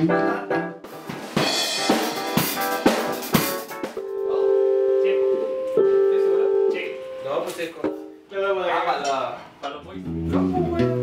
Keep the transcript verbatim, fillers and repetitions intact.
No, pues seco. Ah, para la... para los boys.